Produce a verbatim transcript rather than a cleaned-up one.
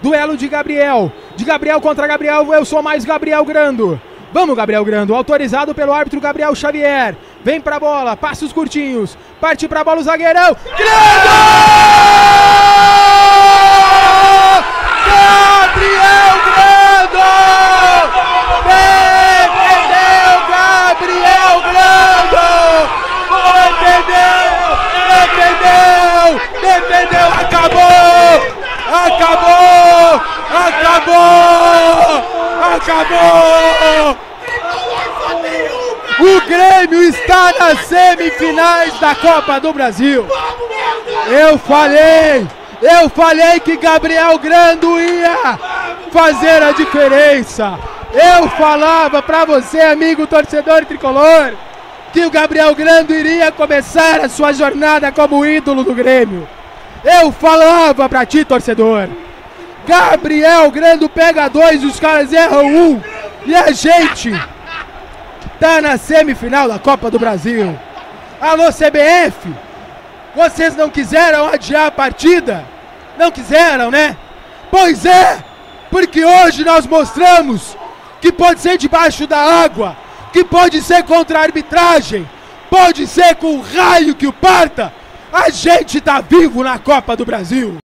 duelo de Gabriel, de Gabriel contra Gabriel, eu sou mais Gabriel Grando. Vamos, Gabriel Grando, autorizado pelo árbitro Gabriel Xavier. Vem pra bola, passos curtinhos, parte pra bola o zagueirão. Grando! Gabriel Grando! Defendeu Gabriel Grando! Defendeu! Defendeu! Defendeu! Acabou! Acabou! Acabou! Acabou! O Grêmio está nas semifinais da Copa do Brasil. Eu falei, eu falei que Gabriel Grando ia fazer a diferença. Eu falava pra você, amigo torcedor tricolor, que o Gabriel Grando iria começar a sua jornada como ídolo do Grêmio. Eu falava pra ti, torcedor. Gabriel Grando pega dois, os caras erram um. E a gente tá na semifinal da Copa do Brasil. Alô, C B F, vocês não quiseram adiar a partida? Não quiseram, né? Pois é, porque hoje nós mostramos que pode ser debaixo da água, que pode ser contra a arbitragem, pode ser com o raio que o parta. A gente tá vivo na Copa do Brasil.